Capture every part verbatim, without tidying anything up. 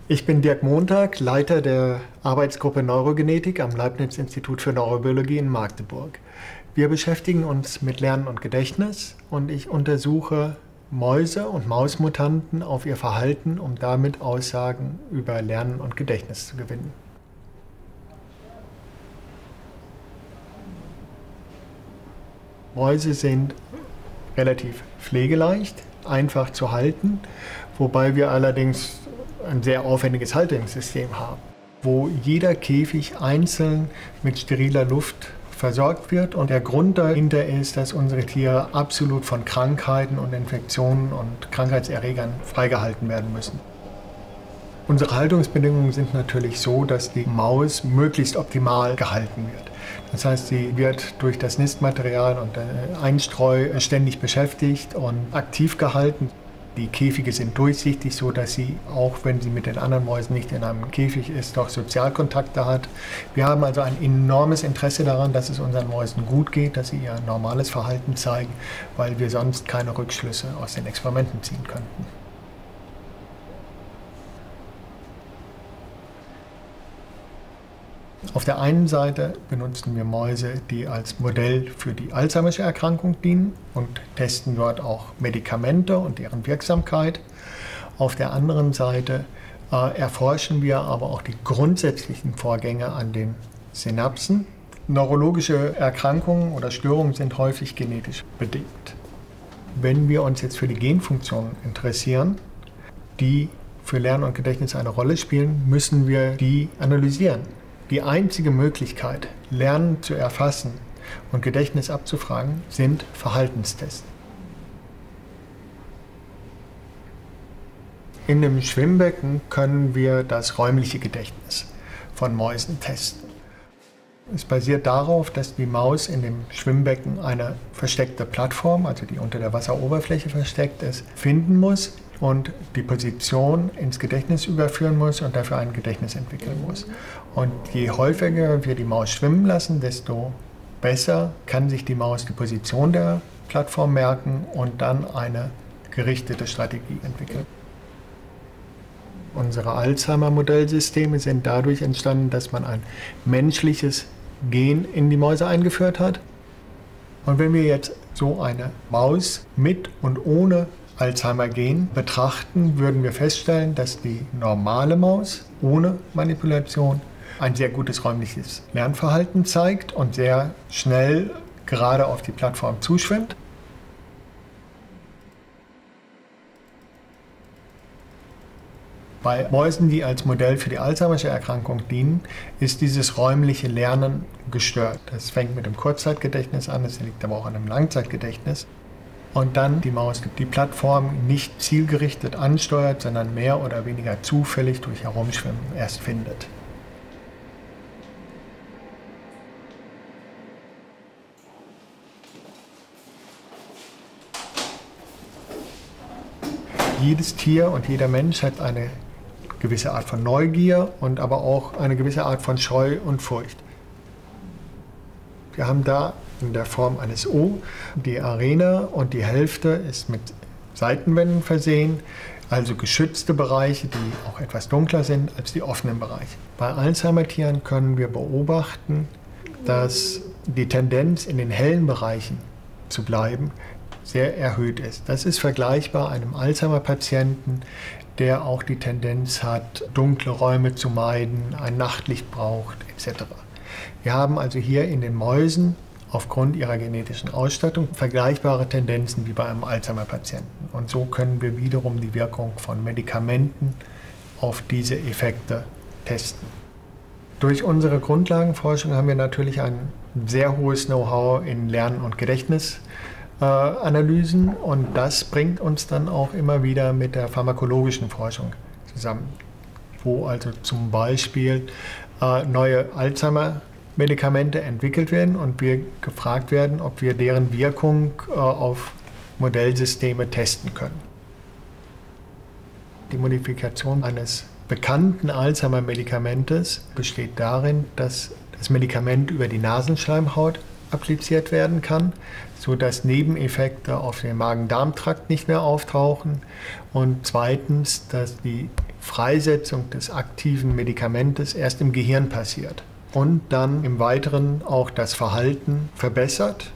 Ich bin Dirk Montag, Leiter der Arbeitsgruppe Neurogenetik am Leibniz-Institut für Neurobiologie in Magdeburg. Wir beschäftigen uns mit Lernen und Gedächtnis und ich untersuche Mäuse und Mausmutanten auf ihr Verhalten, um damit Aussagen über Lernen und Gedächtnis zu gewinnen. Mäuse sind relativ pflegeleicht, einfach zu halten, wobei wir allerdings ein sehr aufwendiges Haltungssystem haben, wo jeder Käfig einzeln mit steriler Luft versorgt wird. Und der Grund dahinter ist, dass unsere Tiere absolut von Krankheiten und Infektionen und Krankheitserregern freigehalten werden müssen. Unsere Haltungsbedingungen sind natürlich so, dass die Maus möglichst optimal gehalten wird. Das heißt, sie wird durch das Nistmaterial und Einstreu ständig beschäftigt und aktiv gehalten. Die Käfige sind durchsichtig, so dass sie, auch wenn sie mit den anderen Mäusen nicht in einem Käfig ist, doch Sozialkontakte hat. Wir haben also ein enormes Interesse daran, dass es unseren Mäusen gut geht, dass sie ihr normales Verhalten zeigen, weil wir sonst keine Rückschlüsse aus den Experimenten ziehen könnten. Auf der einen Seite benutzen wir Mäuse, die als Modell für die Alzheimersche Erkrankung dienen und testen dort auch Medikamente und deren Wirksamkeit. Auf der anderen Seite äh, erforschen wir aber auch die grundsätzlichen Vorgänge an den Synapsen. Neurologische Erkrankungen oder Störungen sind häufig genetisch bedingt. Wenn wir uns jetzt für die Genfunktionen interessieren, die für Lernen und Gedächtnis eine Rolle spielen, müssen wir die analysieren. Die einzige Möglichkeit, Lernen zu erfassen und Gedächtnis abzufragen, sind Verhaltenstests. In dem Schwimmbecken können wir das räumliche Gedächtnis von Mäusen testen. Es basiert darauf, dass die Maus in dem Schwimmbecken eine versteckte Plattform, also die unter der Wasseroberfläche versteckt ist, finden muss und die Position ins Gedächtnis überführen muss und dafür ein Gedächtnis entwickeln muss. Und je häufiger wir die Maus schwimmen lassen, desto besser kann sich die Maus die Position der Plattform merken und dann eine gerichtete Strategie entwickeln. Unsere Alzheimer-Modellsysteme sind dadurch entstanden, dass man ein menschliches Gen in die Mäuse eingeführt hat. Und wenn wir jetzt so eine Maus mit und ohne Alzheimer-Gen betrachten, würden wir feststellen, dass die normale Maus ohne Manipulation ein sehr gutes räumliches Lernverhalten zeigt und sehr schnell gerade auf die Plattform zuschwimmt. Bei Mäusen, die als Modell für die Alzheimersche Erkrankung dienen, ist dieses räumliche Lernen gestört. Das fängt mit dem Kurzzeitgedächtnis an, das liegt aber auch an dem Langzeitgedächtnis. Und dann die Maus die Plattform nicht zielgerichtet ansteuert, sondern mehr oder weniger zufällig durch Herumschwimmen erst findet. Jedes Tier und jeder Mensch hat eine gewisse Art von Neugier und aber auch eine gewisse Art von Scheu und Furcht. Wir haben da in der Form eines O die Arena und die Hälfte ist mit Seitenwänden versehen, also geschützte Bereiche, die auch etwas dunkler sind als die offenen Bereiche. Bei Alzheimer-Tieren können wir beobachten, dass die Tendenz in den hellen Bereichen zu bleiben sehr erhöht ist. Das ist vergleichbar einem Alzheimer-Patienten, der auch die Tendenz hat, dunkle Räume zu meiden, ein Nachtlicht braucht, et cetera. Wir haben also hier in den Mäusen aufgrund ihrer genetischen Ausstattung vergleichbare Tendenzen wie bei einem Alzheimer-Patienten. Und so können wir wiederum die Wirkung von Medikamenten auf diese Effekte testen. Durch unsere Grundlagenforschung haben wir natürlich ein sehr hohes Know-how in Lernen und Gedächtnis. Äh, Analysen und das bringt uns dann auch immer wieder mit der pharmakologischen Forschung zusammen, wo also zum Beispiel äh, neue Alzheimer-Medikamente entwickelt werden und wir gefragt werden, ob wir deren Wirkung äh, auf Modellsysteme testen können. Die Modifikation eines bekannten Alzheimer-Medikamentes besteht darin, dass das Medikament über die Nasenschleimhaut appliziert werden kann, sodass Nebeneffekte auf dem Magen-Darm-Trakt nicht mehr auftauchen und zweitens, dass die Freisetzung des aktiven Medikamentes erst im Gehirn passiert und dann im Weiteren auch das Verhalten verbessert.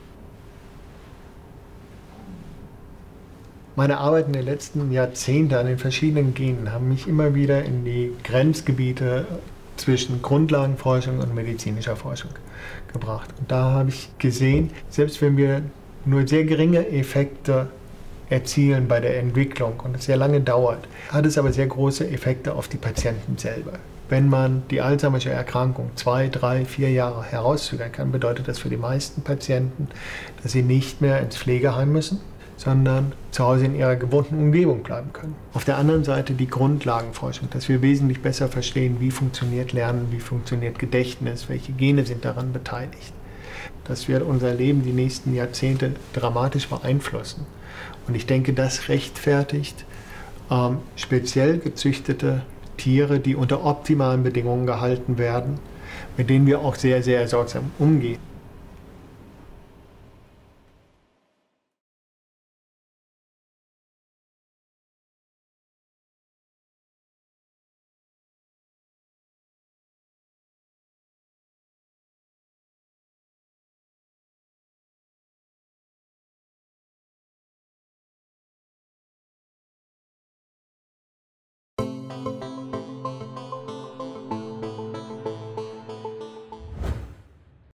Meine Arbeit in den letzten Jahrzehnten an den verschiedenen Genen haben mich immer wieder in die Grenzgebiete zwischen Grundlagenforschung und medizinischer Forschung gebracht. Und da habe ich gesehen, selbst wenn wir nur sehr geringe Effekte erzielen bei der Entwicklung und es sehr lange dauert, hat es aber sehr große Effekte auf die Patienten selber. Wenn man die Alzheimersche Erkrankung zwei, drei, vier Jahre herauszögern kann, bedeutet das für die meisten Patienten, dass sie nicht mehr ins Pflegeheim müssen, sondern zu Hause in ihrer gewohnten Umgebung bleiben können. Auf der anderen Seite die Grundlagenforschung, dass wir wesentlich besser verstehen, wie funktioniert Lernen, wie funktioniert Gedächtnis, welche Gene sind daran beteiligt. Das wird unser Leben die nächsten Jahrzehnte dramatisch beeinflussen. Und ich denke, das rechtfertigt ähm, speziell gezüchtete Tiere, die unter optimalen Bedingungen gehalten werden, mit denen wir auch sehr, sehr sorgsam umgehen.